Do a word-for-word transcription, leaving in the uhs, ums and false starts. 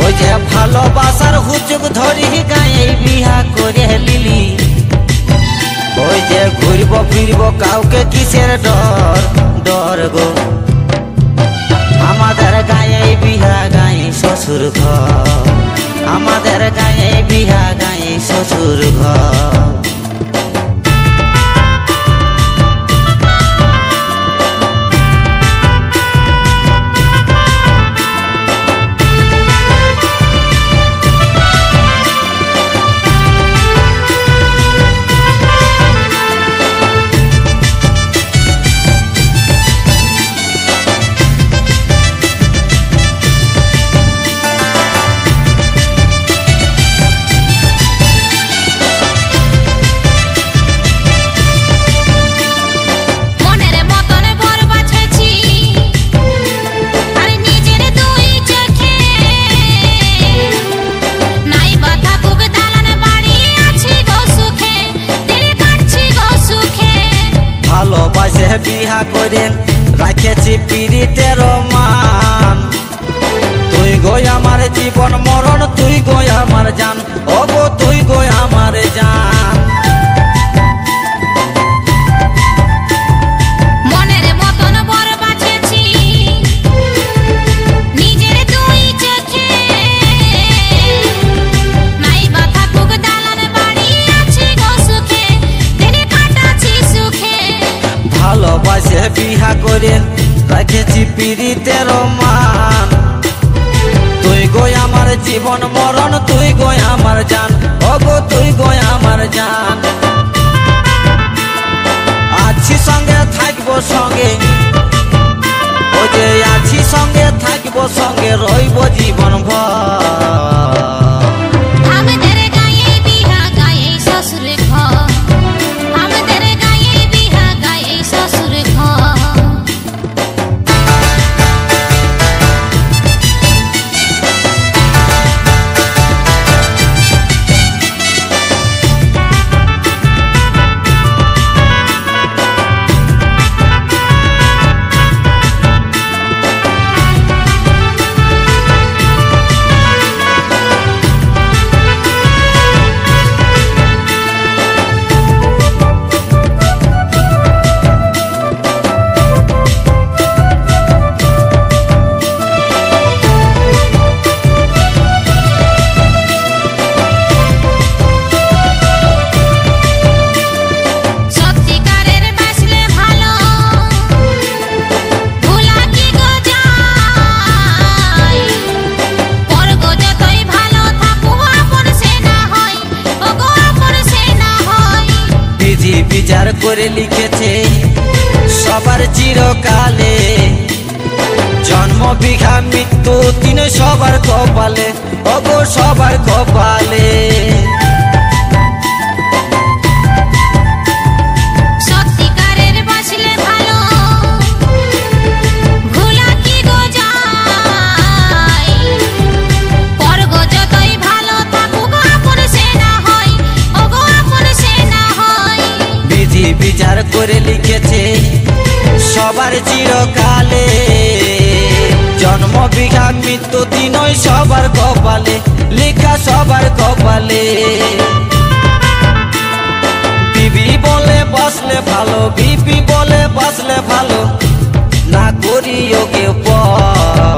ওই যে ভালোবাসার হুচুক ধরি গায়ে বিহা করে লিলি, ওই যে ঘুরব ফিরব কাউকে কিসের ডর ডর গো। আমাদের গায়ে বিহা গায়ে শ্বশুর ঘর, আমাদের গায়ে বিহা গায়ে শ্বশুর ঘর। ভালোবাসে বিহা করে রাখেছি পীড়িতের মান, তুই গো আমার জীবন মরণ, তুই গো আমার জান, ও গো তুই গো আমার জান। মনের মতন বর বাছেছি নিজের দুই চোখে, নাই বা থাকুক দালান বাড়ি আছে গো সুখে, দিনে কাটাচ্ছি সুখে। ভালোবাসে বিহা করে রাখেছি পীড়িতের মান, তুই গো আমার জীবন মরণ, তুই গো আমার জান, ও গো তুই গো আমার জান। আছি সঙ্গে থাকবো সঙ্গে, ও যে আছি সঙ্গে থাকবো সঙ্গে, রইব জীবন ভর। আমাদের গায়ে বিহা গায়ে শ্বশুর ঘর, আমাদের গায়ে বিহা গায়ে শ্বশুর ঘর। বিচার করে লিখেছে সবার চিরকালে, জন্ম বিঘা মৃত্যু তিন সবার কপালে, ও গো সবার কপালে। সত্যিকারের বাসলে ভালো ভোলা কি গো যায়, পর গো যতই ভালো থাকুক আপন সে না হয়, ও গো আপন সে না হয়। বিধি বিচার করে লিখেছে সবার চিরকালে, জন্ম বিঘা মৃত্যু তিনই সবার কপালে, লেখা সবার কপালে। বিবি বলে বাসলে ভালো, বিবি বলে বাসলে ভালো, না করিও কেউ পর।